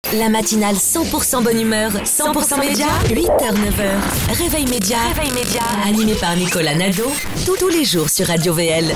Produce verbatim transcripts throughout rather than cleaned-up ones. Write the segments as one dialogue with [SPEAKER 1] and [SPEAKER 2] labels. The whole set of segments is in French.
[SPEAKER 1] La matinale cent pour cent bonne humeur, cent pour cent média, huit heures neuf heures. Réveil média, Réveil média, animé par Nicolas Nadeau, tous, tous les jours sur Radio V L.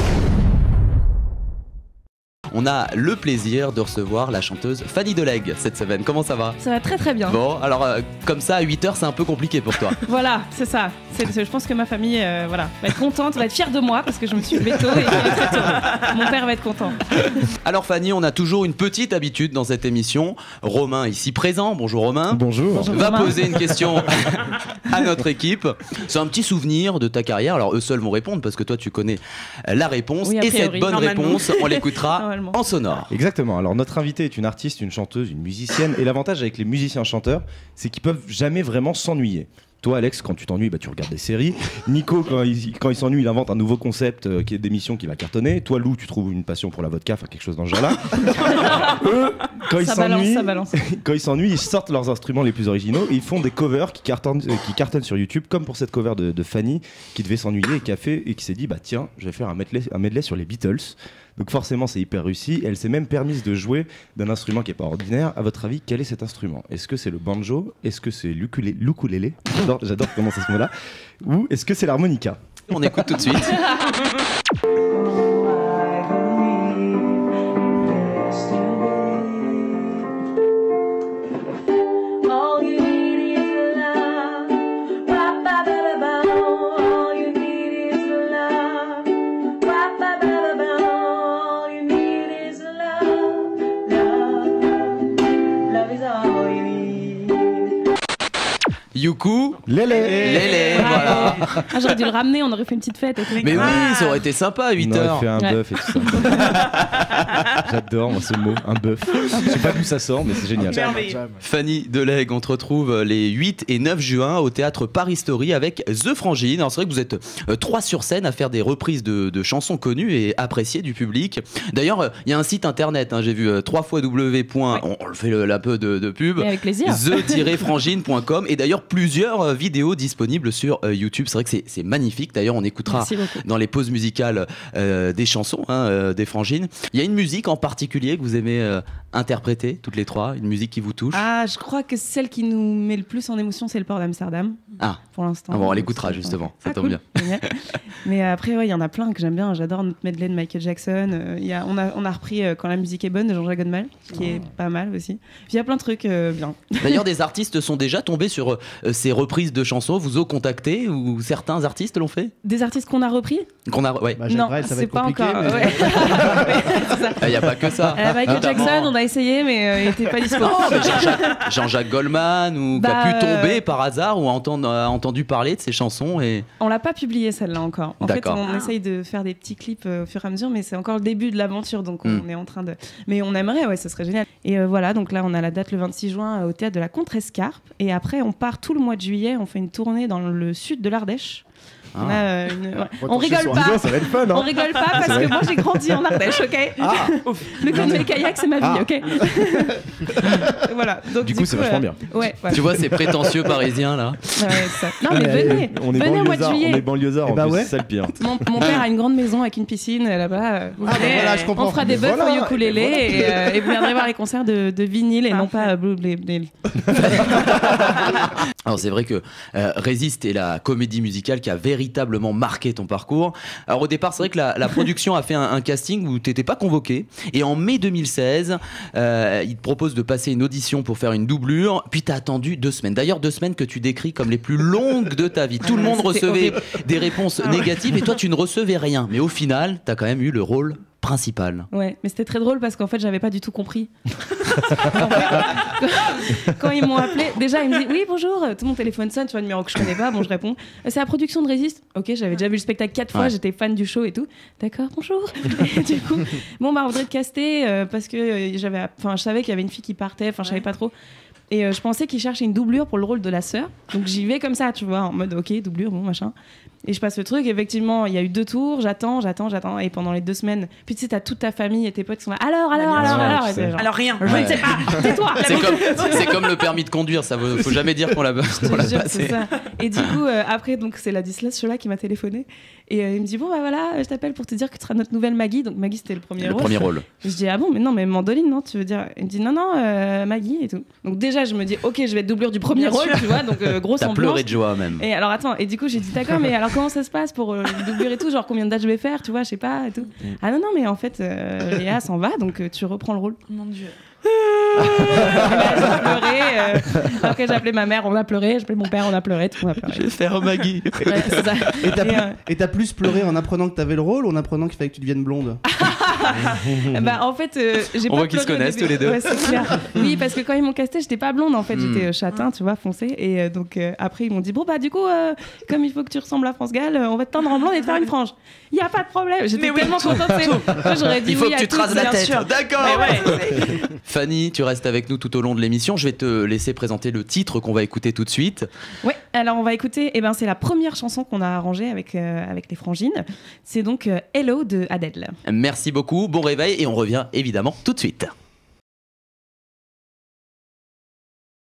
[SPEAKER 2] On a le plaisir de recevoir la chanteuse Fanny Delègue cette semaine. Comment ça va?
[SPEAKER 3] Ça va très très bien.
[SPEAKER 2] Bon, alors euh, comme ça à huit heures c'est un peu compliqué pour toi.
[SPEAKER 3] Voilà, c'est ça. C'est, c'est, je pense que ma famille euh, voilà, va être contente, va être fière de moi parce que je me suis levée tôt et très tôt. Mon père va être content.
[SPEAKER 2] Alors Fanny, on a toujours une petite habitude dans cette émission. Romain ici présent, bonjour Romain.
[SPEAKER 4] Bonjour.
[SPEAKER 3] Bonjour,
[SPEAKER 2] Va
[SPEAKER 3] Romain.
[SPEAKER 2] poser une question à notre équipe. C'est un petit souvenir de ta carrière. Alors eux seuls vont répondre parce que toi tu connais la réponse.
[SPEAKER 3] Oui, a
[SPEAKER 2] et
[SPEAKER 3] priori,
[SPEAKER 2] cette bonne
[SPEAKER 3] normalement.
[SPEAKER 2] réponse, on l'écoutera
[SPEAKER 3] Normalement.
[SPEAKER 2] en sonore.
[SPEAKER 4] Exactement. Alors notre invitée est une artiste, une chanteuse, une musicienne. Et l'avantage avec les musiciens-chanteurs, c'est qu'ils peuvent jamais vraiment s'ennuyer. Toi, Alex, quand tu t'ennuies, bah, tu regardes des séries. Nico, quand il, quand il s'ennuie, il invente un nouveau concept euh, qui est d'émission qui va cartonner. Toi, Lou, tu trouves une passion pour la vodka, enfin quelque chose dans ce genre-là. Eux, quand ils
[SPEAKER 3] Ça balance,
[SPEAKER 4] s'ennuient,
[SPEAKER 3] ça balance.
[SPEAKER 4] quand ils s'ennuient, ils sortent leurs instruments les plus originaux et ils font des covers qui cartonnent, euh, qui cartonnent sur YouTube, comme pour cette cover de, de Fanny, qui devait s'ennuyer et qui a fait et qui s'est dit, bah tiens, je vais faire un medley, un medley sur les Beatles. Donc forcément, c'est hyper réussi. Elle s'est même permise de jouer d'un instrument qui n'est pas ordinaire. À votre avis, quel est cet instrument? Est-ce que c'est le banjo? Est-ce que c'est l'ukulé- l'ukulélé? J'adore, j'adore prononcer ce mot-là. Ou est-ce que c'est l'harmonica?
[SPEAKER 2] On écoute tout de suite.
[SPEAKER 5] All you need is love. Ba-ba-ba-ba-ba. All you need is love. Ba-ba-ba-ba-ba. All you need is love. Love. Love is all you need.
[SPEAKER 2] Youkou,
[SPEAKER 4] Lélé.
[SPEAKER 2] Lélé, voilà.
[SPEAKER 3] Ah, j'aurais dû le ramener, on aurait fait une petite fête. Avec
[SPEAKER 2] Mais
[SPEAKER 3] ah.
[SPEAKER 2] oui, ça aurait été sympa à huit
[SPEAKER 4] On aurait
[SPEAKER 2] heures.
[SPEAKER 4] fait un
[SPEAKER 3] Ouais.
[SPEAKER 4] bœuf et tout ça. J'adore moi, ce mot, un bœuf. Je sais pas d'où ça sort, mais c'est génial.
[SPEAKER 2] Fanny Delègue, on te retrouve les huit et neuf juin au théâtre Paris Story avec The Frangine. Alors c'est vrai que vous êtes euh, trois sur scène à faire des reprises de, de chansons connues et appréciées du public. D'ailleurs, il euh, y a un site internet, hein, j'ai vu euh, w w w. On, on le fait le, la peu de, de pub.
[SPEAKER 3] Et avec plaisir.
[SPEAKER 2] the tiret frangine point com et d'ailleurs plusieurs euh, vidéos disponibles sur euh, YouTube. C'est vrai que c'est, c'est magnifique. D'ailleurs, on écoutera
[SPEAKER 3] Merci beaucoup.
[SPEAKER 2] dans les pauses musicales euh, des chansons hein, euh, des Frangines. Il y a une musique en particulier que vous aimez euh, interpréter toutes les trois, une musique qui vous touche?
[SPEAKER 3] Ah, je crois que celle qui nous met le plus en émotion, c'est le port d'Amsterdam.
[SPEAKER 2] Ah.
[SPEAKER 3] Pour l'instant.
[SPEAKER 2] Ah bon, on l'écoutera justement, ça
[SPEAKER 3] Ah,
[SPEAKER 2] tombe
[SPEAKER 3] cool.
[SPEAKER 2] bien.
[SPEAKER 3] Génial. Mais après, ouais, il y en a plein que j'aime bien. J'adore notre medley de Michael Jackson. Euh, il y a, on, a, on a repris euh, Quand la musique est bonne de Jean-Jacques Goldman, qui est pas mal aussi. Puis il y a plein de trucs euh, bien.
[SPEAKER 2] D'ailleurs, des artistes sont déjà tombés sur euh, ces reprises de chansons, vous ont contacté ou certains artistes l'ont fait?
[SPEAKER 3] Des artistes qu'on a repris?
[SPEAKER 2] Qu'on a, ouais.
[SPEAKER 6] Bah, Jacques
[SPEAKER 3] Non,
[SPEAKER 6] Brel, ça va
[SPEAKER 3] c'est
[SPEAKER 6] être
[SPEAKER 3] pas
[SPEAKER 6] compliqué,
[SPEAKER 3] encore.
[SPEAKER 6] mais-
[SPEAKER 3] Ouais. C'est ça.
[SPEAKER 2] Il n'y a pas que ça.
[SPEAKER 3] Euh, Michael
[SPEAKER 2] Notamment-
[SPEAKER 3] Jackson, on a essayé, mais euh, il était pas dispo.
[SPEAKER 2] Non, mais Jean-Jacques, Jean-Jacques Goldman ou qui
[SPEAKER 3] Bah,
[SPEAKER 2] a pu tomber
[SPEAKER 3] euh,
[SPEAKER 2] par hasard ou a entendu, a entendu parler de ces chansons et
[SPEAKER 3] On l'a pas publié celle-là encore. En fait,
[SPEAKER 2] D'accord.
[SPEAKER 3] on essaye de faire des petits clips euh, au fur et à mesure, mais c'est encore le début de l'aventure, donc on
[SPEAKER 2] Mm.
[SPEAKER 3] est en train de. Mais on aimerait, ouais, ce serait génial. Et euh, voilà, donc là, on a la date le vingt-six juin euh, au théâtre de la Contrescarpe, et après, on part tout le mois de juillet. On fait une tournée dans le sud de l'Ardèche. On, a,
[SPEAKER 2] Ah.
[SPEAKER 3] euh, une- ouais.
[SPEAKER 6] Retour
[SPEAKER 3] On
[SPEAKER 6] chez
[SPEAKER 3] rigole
[SPEAKER 6] soi.
[SPEAKER 3] pas.
[SPEAKER 4] Dis donc, ça va être fun,
[SPEAKER 3] On
[SPEAKER 4] hein.
[SPEAKER 3] rigole pas parce que moi j'ai grandi en Ardèche, ok.
[SPEAKER 4] Ah.
[SPEAKER 3] Le club de kayak c'est ma vie,
[SPEAKER 4] Ah.
[SPEAKER 3] ok. Voilà. Donc,
[SPEAKER 4] Du coup, c'est vachement bien.
[SPEAKER 3] Ouais. ouais.
[SPEAKER 2] tu vois ces prétentieux parisiens là.
[SPEAKER 3] Ouais, ça. Non mais venez,
[SPEAKER 4] On est
[SPEAKER 3] venez au mois de
[SPEAKER 4] banlieusards, on est
[SPEAKER 3] juillet.
[SPEAKER 4] banlieusards
[SPEAKER 6] Eh
[SPEAKER 4] en
[SPEAKER 6] bah
[SPEAKER 4] plus,
[SPEAKER 6] ouais.
[SPEAKER 4] c'est ça le pire.
[SPEAKER 3] Mon, mon père a une grande maison avec une piscine euh, là-bas. euh, vous
[SPEAKER 6] Ah, bah
[SPEAKER 3] venez,
[SPEAKER 6] voilà,
[SPEAKER 3] euh,
[SPEAKER 6] je comprends.
[SPEAKER 3] on fera des
[SPEAKER 6] Mais
[SPEAKER 3] bœufs
[SPEAKER 6] voilà,
[SPEAKER 3] au ukulélé
[SPEAKER 6] et voilà.
[SPEAKER 3] et, euh, et vous viendrez voir les concerts de, de vinyle et non pas euh, Blue Blé- Blé-
[SPEAKER 2] Alors c'est vrai que euh, Résiste est la comédie musicale qui a véritablement marqué ton parcours. Alors au départ c'est vrai que la, la production a fait un, un casting où t'étais pas convoqué et en mai deux mille seize euh, il te propose de passer une audition pour faire une doublure puis t'as attendu deux semaines. D'ailleurs deux semaines que tu décris comme les plus longues de ta vie. Tout le
[SPEAKER 3] ouais,
[SPEAKER 2] monde
[SPEAKER 3] c'était
[SPEAKER 2] recevait
[SPEAKER 3] horrible.
[SPEAKER 2] des réponses négatives et toi tu ne recevais rien. Mais au final t'as quand même eu le rôle principal.
[SPEAKER 3] Ouais, mais c'était très drôle parce qu'en fait, j'avais pas du tout compris. En fait, quand ils m'ont appelé, déjà, ils me disent oui, bonjour, tout mon téléphone sonne, tu vois, un numéro que je connais pas, bon, je réponds. C'est la production de Résiste. Ok, j'avais déjà vu le spectacle quatre fois,
[SPEAKER 2] Ouais.
[SPEAKER 3] j'étais fan du show et tout. D'accord, bonjour. Et du coup, bon, bah, on voudrait te caster euh, parce que euh, j'avais, enfin, je savais qu'il y avait une fille qui partait, enfin, je savais pas trop. Et euh, je pensais qu'ils cherchaient une doublure pour le rôle de la sœur. Donc j'y vais comme ça, tu vois, en mode ok, doublure, bon, machin. Et je passe le truc, effectivement, il y a eu deux tours, j'attends, j'attends, j'attends. Et pendant les deux semaines, puis tu sais, t'as toute ta famille et tes potes qui sont là. Alors, alors,
[SPEAKER 4] bien
[SPEAKER 3] alors,
[SPEAKER 4] sûr,
[SPEAKER 3] alors.
[SPEAKER 4] tu
[SPEAKER 3] Et
[SPEAKER 4] sais.
[SPEAKER 3] c'est genre,
[SPEAKER 7] Alors rien.
[SPEAKER 3] rien. ne sais pas. Tais-toi.
[SPEAKER 2] C'est comme, c'est comme le permis de conduire, ça vaut, faut jamais dire qu'on l'a,
[SPEAKER 3] Je
[SPEAKER 2] qu'on l'a
[SPEAKER 3] te jure,
[SPEAKER 2] passé.
[SPEAKER 3] c'est ça. Et du coup, euh, après, donc c'est la dyslexie qui m'a téléphoné. Et euh, il me dit, bon, bah voilà, je t'appelle pour te dire que tu seras notre nouvelle Maggie. Donc Maggie, c'était le premier
[SPEAKER 2] Le
[SPEAKER 3] rôle.
[SPEAKER 2] premier rôle.
[SPEAKER 3] Je dis, ah bon, mais non, mais Mandoline, non, tu veux dire. Il me dit, non, non, euh, Maggie et tout. Donc déjà, je me dis, ok, je vais être doublure du premier
[SPEAKER 6] Bien
[SPEAKER 3] rôle,
[SPEAKER 6] sûr.
[SPEAKER 3] tu vois, donc euh, grosse
[SPEAKER 2] T'as
[SPEAKER 3] ambiance.
[SPEAKER 2] pleuré de joie même.
[SPEAKER 3] Et alors attends, et du coup j'ai dit d'accord, mais alors comment ça se passe pour euh, le doublure et tout, genre combien de dates je vais faire, tu vois, je sais pas et tout. Ah non non, mais en fait euh, Léa s'en va, donc euh, tu reprends le rôle.
[SPEAKER 6] Mon Dieu.
[SPEAKER 3] Et là, j'ai pleuré. Euh, après j'ai appelé ma mère, on a pleuré, j'ai appelé mon père, on a pleuré, tout le monde a pleuré.
[SPEAKER 2] faire Maggie.
[SPEAKER 3] Ouais, c'est ça.
[SPEAKER 7] Et t'as
[SPEAKER 3] Et,
[SPEAKER 7] plus,
[SPEAKER 3] euh,
[SPEAKER 7] et t'as plus pleuré en apprenant que t'avais le rôle ou en apprenant qu'il fallait que tu deviennes blonde?
[SPEAKER 3] Bah en fait euh, j'ai
[SPEAKER 2] On
[SPEAKER 3] pas
[SPEAKER 2] voit qu'ils se
[SPEAKER 3] pleuré au
[SPEAKER 2] connaissent
[SPEAKER 3] début.
[SPEAKER 2] tous les deux.
[SPEAKER 3] Ouais, c'est clair. Oui, parce que quand ils m'ont casté, j'étais pas blonde en fait,
[SPEAKER 2] Hmm.
[SPEAKER 3] j'étais euh, châtain, tu vois, foncé. Et euh, donc euh, après ils m'ont dit bon bah du coup euh, comme il faut que tu ressembles à France Gall, euh, on va te teindre en blonde et te faire une frange. Il y a pas de problème. J'étais
[SPEAKER 6] Mais oui,
[SPEAKER 3] tellement contente. c'est- Moi, j'aurais dit
[SPEAKER 2] Il faut
[SPEAKER 3] oui
[SPEAKER 2] que
[SPEAKER 3] à
[SPEAKER 2] tu te
[SPEAKER 3] tout,
[SPEAKER 2] rases la
[SPEAKER 3] bien
[SPEAKER 2] tête.
[SPEAKER 3] sûr.
[SPEAKER 2] D'accord.
[SPEAKER 3] Mais ouais.
[SPEAKER 2] Fanny, tu restes avec nous tout au long de l'émission. Je vais te laisser présenter le titre qu'on va écouter tout de suite.
[SPEAKER 3] Ouais, alors on va écouter, eh ben, c'est la première chanson qu'on a arrangée avec, euh, avec les frangines. C'est donc euh, Hello de Adele.
[SPEAKER 2] Merci beaucoup, bon réveil et on revient évidemment tout de suite.